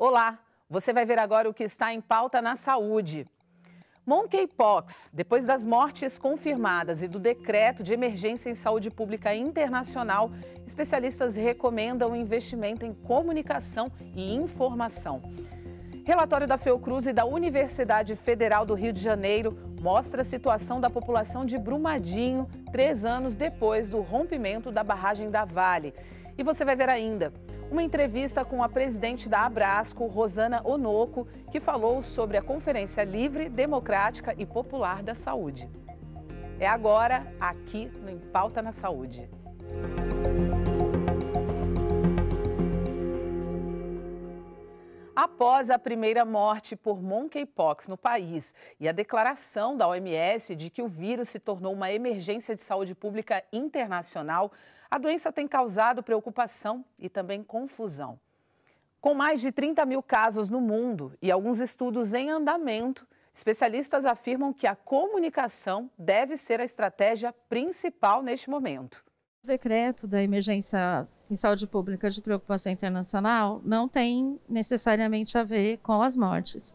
Olá, você vai ver agora o que está em pauta na saúde. Monkeypox, depois das mortes confirmadas e do decreto de emergência em saúde pública internacional, especialistas recomendam investimento em comunicação e informação. Relatório da Fiocruz e da Universidade Federal do Rio de Janeiro mostra a situação da população de Brumadinho 3 anos depois do rompimento da barragem da Vale. E você vai ver ainda uma entrevista com a presidente da Abrasco, Rosana Onoco, que falou sobre a Conferência Livre, Democrática e Popular da Saúde. É agora, aqui no Em Pauta na Saúde. Após a primeira morte por monkeypox no país e a declaração da OMS de que o vírus se tornou uma emergência de saúde pública internacional, a doença tem causado preocupação e também confusão. Com mais de 30 mil casos no mundo e alguns estudos em andamento, especialistas afirmam que a comunicação deve ser a estratégia principal neste momento. O decreto da emergência em saúde pública de preocupação internacional não tem necessariamente a ver com as mortes.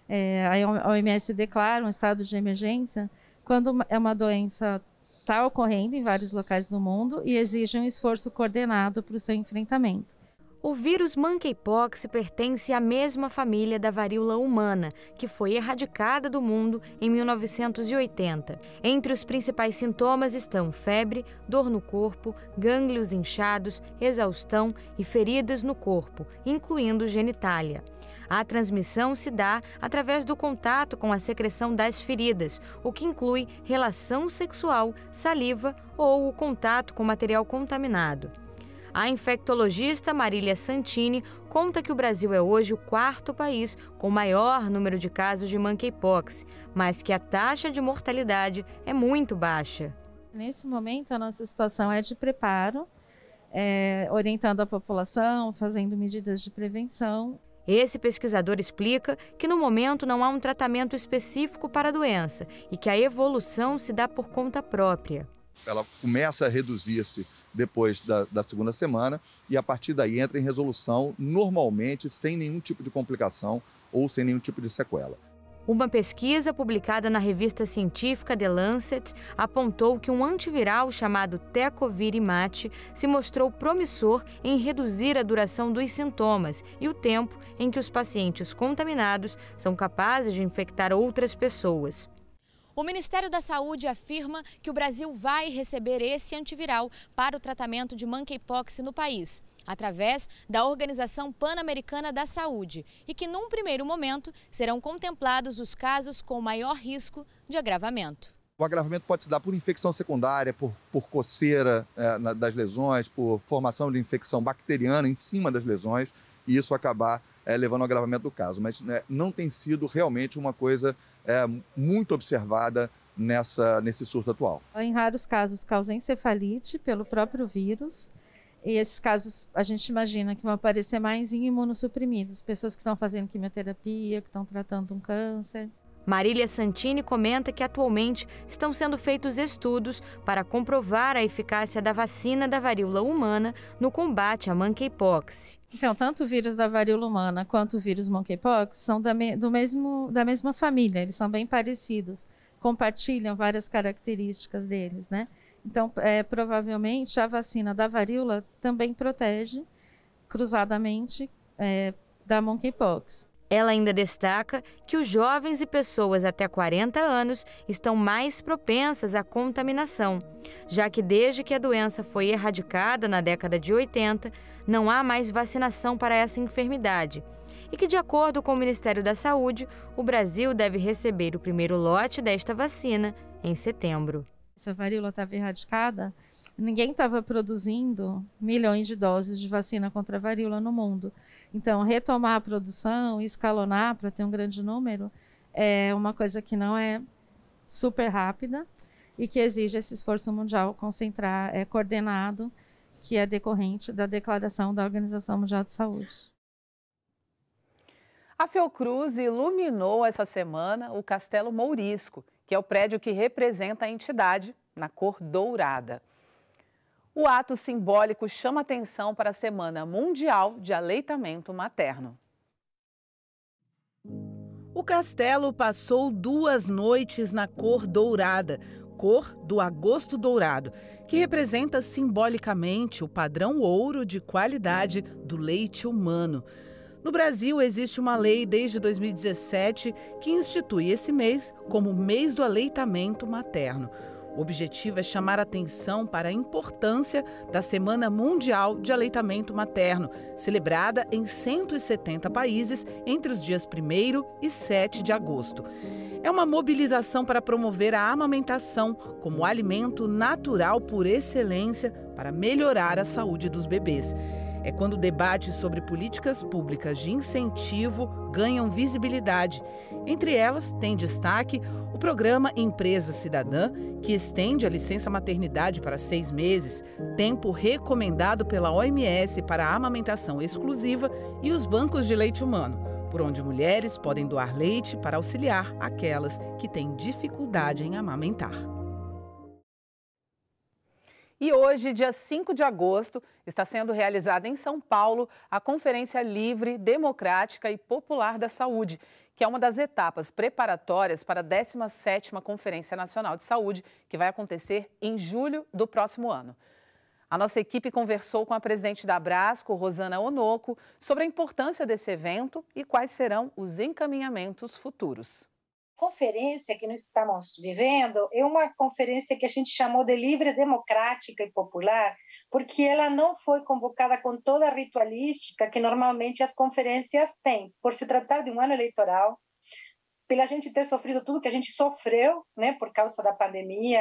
A OMS declara um estado de emergência quando é uma doença está ocorrendo em vários locais do mundo e exige um esforço coordenado para o seu enfrentamento. O vírus monkeypox pertence à mesma família da varíola humana, que foi erradicada do mundo em 1980. Entre os principais sintomas estão febre, dor no corpo, gânglios inchados, exaustão e feridas no corpo, incluindo genitália. A transmissão se dá através do contato com a secreção das feridas, o que inclui relação sexual, saliva ou o contato com material contaminado. A infectologista Marília Santini conta que o Brasil é hoje o 4º país com maior número de casos de monkeypox, mas que a taxa de mortalidade é muito baixa. Nesse momento, a nossa situação é de preparo, orientando a população, fazendo medidas de prevenção. Esse pesquisador explica que no momento não há um tratamento específico para a doença e que a evolução se dá por conta própria. Ela começa a reduzir-se depois da segunda semana e a partir daí entra em resolução normalmente sem nenhum tipo de complicação ou sem nenhum tipo de sequela. Uma pesquisa publicada na revista científica The Lancet apontou que um antiviral chamado Tecovirimat se mostrou promissor em reduzir a duração dos sintomas e o tempo em que os pacientes contaminados são capazes de infectar outras pessoas. O Ministério da Saúde afirma que o Brasil vai receber esse antiviral para o tratamento de monkeypox no país, através da Organização Pan-Americana da Saúde, e que, num primeiro momento, serão contemplados os casos com maior risco de agravamento. O agravamento pode se dar por infecção secundária, por coceira das lesões, por formação de infecção bacteriana em cima das lesões, e isso acabar levando ao agravamento do caso. Mas não tem sido realmente uma coisa muito observada nesse surto atual. Em raros casos causa encefalite pelo próprio vírus, e esses casos a gente imagina que vão aparecer mais em imunossuprimidos, pessoas que estão fazendo quimioterapia, que estão tratando um câncer. Marília Santini comenta que atualmente estão sendo feitos estudos para comprovar a eficácia da vacina da varíola humana no combate à monkeypox. Então, tanto o vírus da varíola humana quanto o vírus monkeypox são da mesma família, eles são bem parecidos, compartilham várias características deles, né? Então, provavelmente a vacina da varíola também protege cruzadamente da monkeypox. Ela ainda destaca que os jovens e pessoas até 40 anos estão mais propensas à contaminação, já que desde que a doença foi erradicada na década de 80, não há mais vacinação para essa enfermidade. E que, de acordo com o Ministério da Saúde, o Brasil deve receber o primeiro lote desta vacina em setembro. Se a varíola estava erradicada, ninguém estava produzindo milhões de doses de vacina contra a varíola no mundo. Então, retomar a produção, escalonar para ter um grande número, é uma coisa que não é super rápida e que exige esse esforço mundial coordenado, que é decorrente da declaração da Organização Mundial de Saúde. A Fiocruz iluminou essa semana o Castelo Mourisco, que é o prédio que representa a entidade na cor dourada. O ato simbólico chama atenção para a Semana Mundial de Aleitamento Materno. O castelo passou 2 noites na cor dourada, cor do agosto dourado, que representa simbolicamente o padrão ouro de qualidade do leite humano. No Brasil, existe uma lei desde 2017 que institui esse mês como mês do aleitamento materno. O objetivo é chamar atenção para a importância da Semana Mundial de Aleitamento Materno, celebrada em 170 países entre os dias 1º e 7 de agosto. É uma mobilização para promover a amamentação como alimento natural por excelência para melhorar a saúde dos bebês. É quando debates sobre políticas públicas de incentivo ganham visibilidade. Entre elas, tem destaque o programa Empresa Cidadã, que estende a licença maternidade para 6 meses, tempo recomendado pela OMS para a amamentação exclusiva, e os bancos de leite humano, por onde mulheres podem doar leite para auxiliar aquelas que têm dificuldade em amamentar. E hoje, dia 5 de agosto, está sendo realizada em São Paulo a Conferência Livre, Democrática e Popular da Saúde, que é uma das etapas preparatórias para a 17ª Conferência Nacional de Saúde, que vai acontecer em julho do próximo ano. A nossa equipe conversou com a presidente da Abrasco, Rosana Onoco, sobre a importância desse evento e quais serão os encaminhamentos futuros. Conferência que nós estamos vivendo é uma conferência que a gente chamou de livre, democrática e popular, porque ela não foi convocada com toda a ritualística que normalmente as conferências têm, por se tratar de um ano eleitoral, pela gente ter sofrido tudo que a gente sofreu, né, por causa da pandemia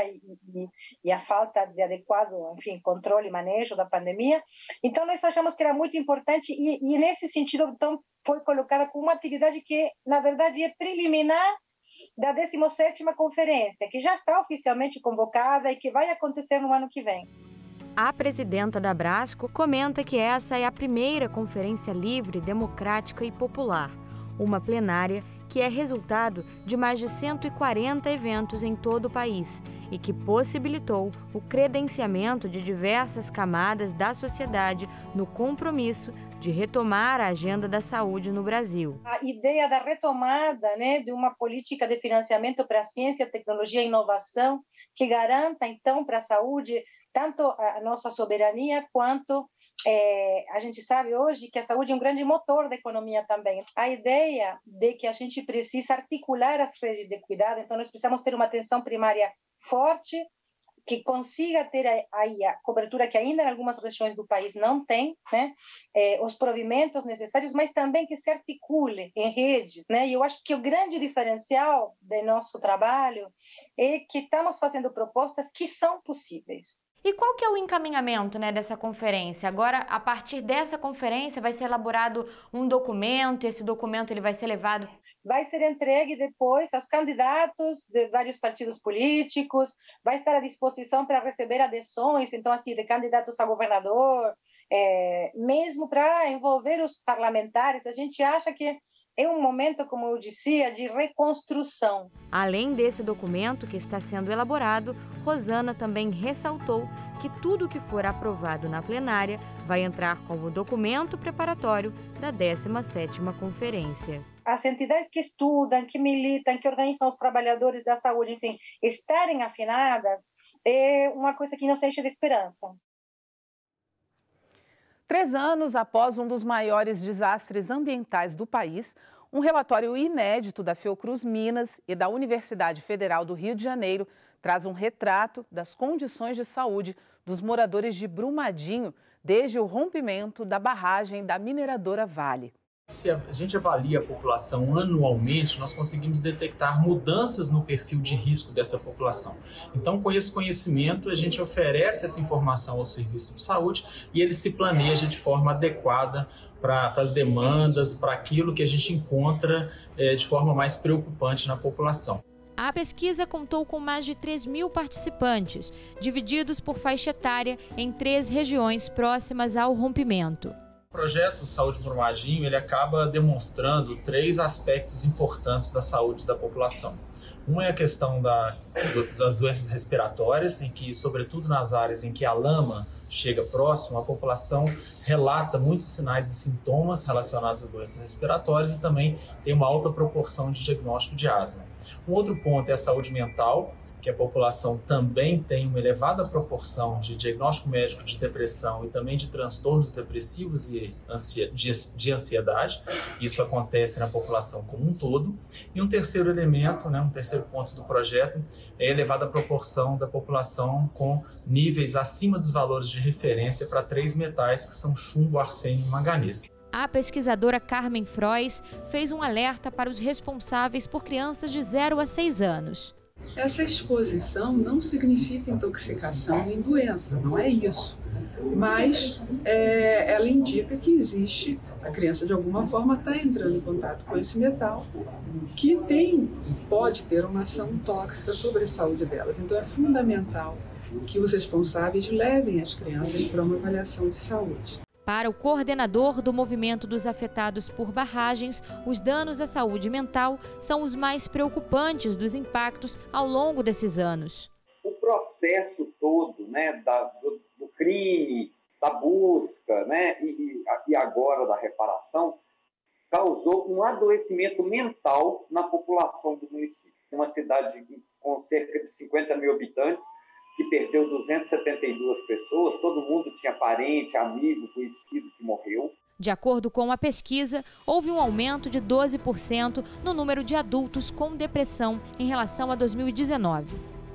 e a falta de adequado, enfim, controle e manejo da pandemia. Então, nós achamos que era muito importante e nesse sentido, então, foi colocada como uma atividade que, na verdade, é preliminar da 17ª Conferência, que já está oficialmente convocada e que vai acontecer no ano que vem. A presidenta da Abrasco comenta que essa é a primeira conferência livre, democrática e popular, uma plenária que é resultado de mais de 140 eventos em todo o país e que possibilitou o credenciamento de diversas camadas da sociedade no compromisso de retomar a agenda da saúde no Brasil. A ideia da retomada, né, de uma política de financiamento para a ciência, tecnologia e inovação que garanta, então, para a saúde tanto a nossa soberania quanto a gente sabe hoje que a saúde é um grande motor da economia também. A ideia de que a gente precisa articular as redes de cuidado, então nós precisamos ter uma atenção primária forte, que consiga ter aí a cobertura que ainda em algumas regiões do país não tem, né? Os provimentos necessários, mas também que se articule em redes, né? E eu acho que o grande diferencial do nosso trabalho é que estamos fazendo propostas que são possíveis. E qual que é o encaminhamento, né, dessa conferência? Agora, a partir dessa conferência, vai ser elaborado um documento, e esse documento ele vai ser levado... Vai ser entregue depois aos candidatos de vários partidos políticos, vai estar à disposição para receber adesões, então, assim, de candidatos a governador, mesmo para envolver os parlamentares. A gente acha que é um momento, como eu dizia, de reconstrução. Além desse documento que está sendo elaborado, Rosana também ressaltou que tudo que for aprovado na plenária vai entrar como documento preparatório da 17ª Conferência. As entidades que estudam, que militam, que organizam os trabalhadores da saúde, enfim, estarem afinadas é uma coisa que nos enche de esperança. 3 anos após um dos maiores desastres ambientais do país, um relatório inédito da Fiocruz Minas e da Universidade Federal do Rio de Janeiro traz um retrato das condições de saúde dos moradores de Brumadinho desde o rompimento da barragem da mineradora Vale. Se a gente avalia a população anualmente, nós conseguimos detectar mudanças no perfil de risco dessa população. Então, com esse conhecimento, a gente oferece essa informação ao serviço de saúde e ele se planeja de forma adequada para as demandas, para aquilo que a gente encontra de forma mais preocupante na população. A pesquisa contou com mais de 3.000 participantes, divididos por faixa etária em 3 regiões próximas ao rompimento. O projeto Saúde Brumadinho ele acaba demonstrando 3 aspectos importantes da saúde da população. Uma é a questão das doenças respiratórias, em que, sobretudo nas áreas em que a lama chega próximo, a população relata muitos sinais e sintomas relacionados a doenças respiratórias e também tem uma alta proporção de diagnóstico de asma. Um outro ponto é a saúde mental, que a população também tem uma elevada proporção de diagnóstico médico de depressão e também de transtornos depressivos e de ansiedade. Isso acontece na população como um todo. E um terceiro elemento, um terceiro ponto do projeto é a elevada proporção da população com níveis acima dos valores de referência para 3 metais, que são chumbo, arsênio e manganês. A pesquisadora Carmen Frois fez um alerta para os responsáveis por crianças de 0 a 6 anos. Essa exposição não significa intoxicação nem doença, não é isso. Mas ela indica que existe, a criança de alguma forma está entrando em contato com esse metal, que pode ter uma ação tóxica sobre a saúde delas. Então é fundamental que os responsáveis levem as crianças para uma avaliação de saúde. Para o coordenador do movimento dos afetados por barragens, os danos à saúde mental são os mais preocupantes dos impactos ao longo desses anos. O processo todo, do crime, da busca, e agora da reparação, causou um adoecimento mental na população do município. Uma cidade com cerca de 50 mil habitantes, que perdeu 272 pessoas, todo mundo tinha parente, amigo, conhecido que morreu. De acordo com a pesquisa, houve um aumento de 12% no número de adultos com depressão em relação a 2019.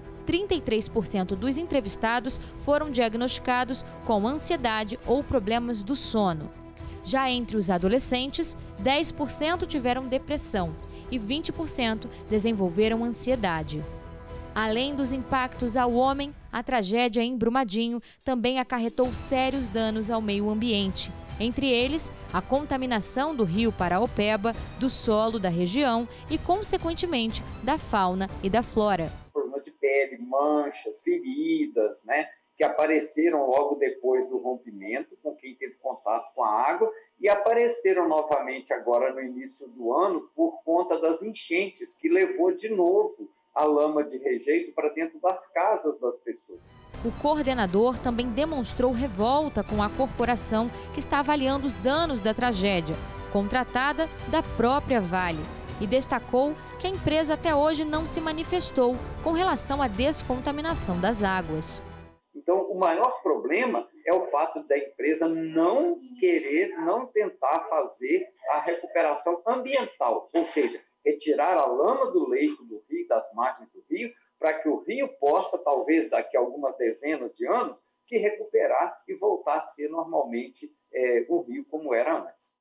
33% dos entrevistados foram diagnosticados com ansiedade ou problemas do sono. Já entre os adolescentes, 10% tiveram depressão e 20% desenvolveram ansiedade. Além dos impactos ao homem, a tragédia em Brumadinho também acarretou sérios danos ao meio ambiente. Entre eles, a contaminação do rio Paraopeba, do solo da região e, consequentemente, da fauna e da flora. Problemas de pele, manchas, feridas, que apareceram logo depois do rompimento, com quem teve contato com a água, e apareceram novamente agora no início do ano por conta das enchentes, que levou de novo a lama de rejeito para dentro das casas das pessoas. O coordenador também demonstrou revolta com a corporação que está avaliando os danos da tragédia, contratada da própria Vale, e destacou que a empresa até hoje não se manifestou com relação à descontaminação das águas. Então, o maior problema é o fato da empresa não tentar fazer a recuperação ambiental, ou seja, retirar a lama do leito do rio, das margens do rio, para que o rio possa, talvez daqui a algumas dezenas de anos, se recuperar e voltar a ser normalmente um rio como era antes.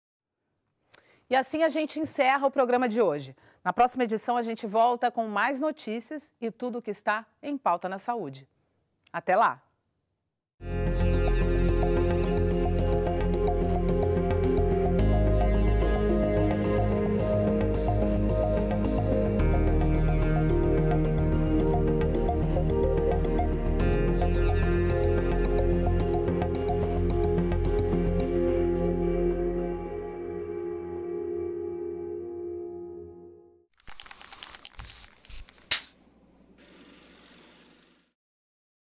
E assim a gente encerra o programa de hoje. Na próxima edição a gente volta com mais notícias e tudo o que está em pauta na saúde. Até lá!